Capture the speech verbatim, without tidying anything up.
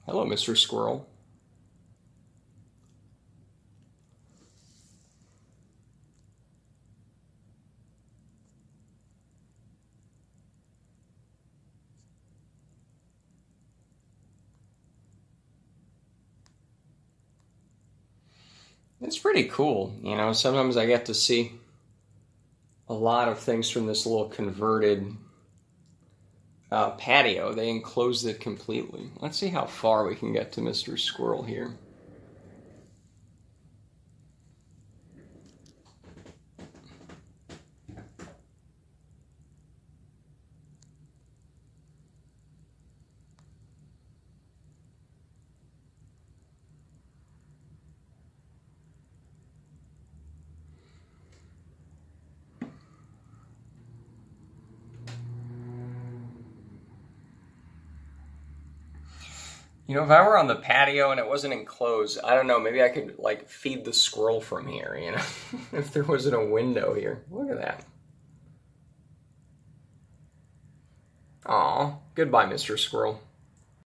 Hello, Mister Squirrel. It's pretty cool, you know, sometimes I get to see a lot of things from this little converted uh, patio. They enclosed it completely. Let's see how far we can get to Mister Squirrel here. You know, if I were on the patio and it wasn't enclosed, I don't know, maybe I could, like, feed the squirrel from here, you know? If there wasn't a window here. Look at that. Aw, goodbye, Mister Squirrel.